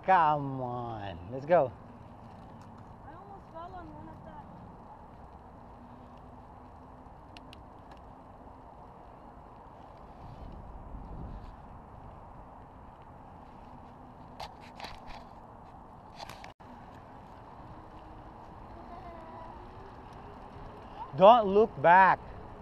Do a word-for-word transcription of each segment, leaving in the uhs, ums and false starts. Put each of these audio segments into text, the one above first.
Come on, let's go. I almost fell on one of that. Don't look back.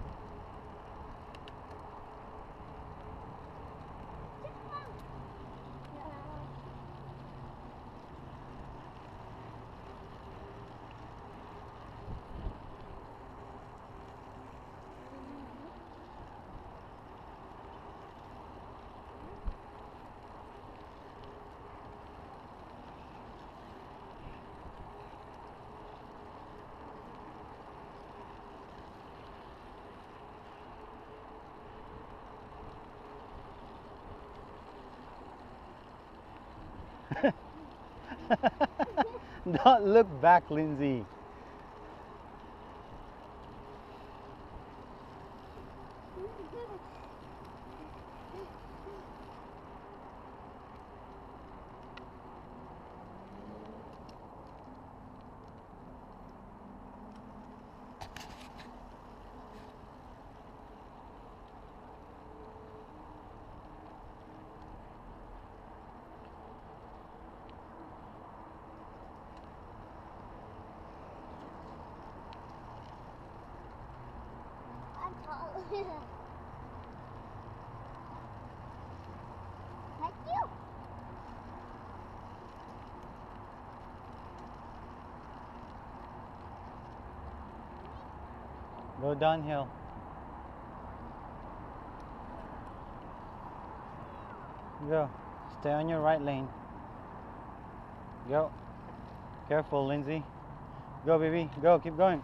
Don't look back, Lindsay. I'm tall. Thank you. Go downhill. Go. Stay on your right lane. Go. Careful, Lindsay. Go, baby. Go. Keep going.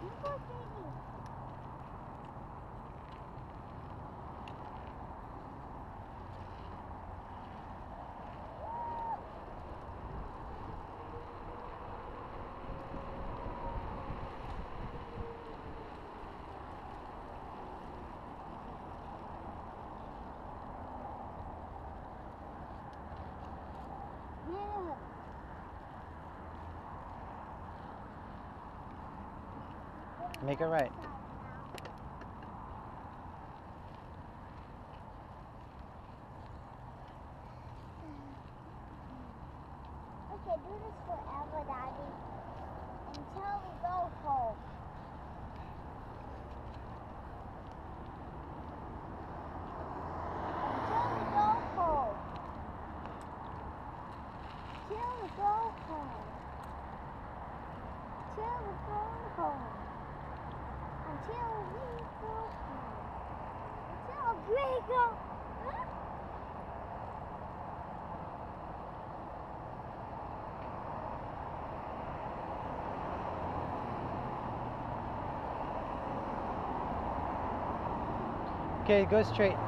Yeah. Make it right. Okay, do this forever, Daddy. Until we go home. Until we go home. Till we go home. Till we go home. Until we go home. Until we go. Huh? Okay, go straight.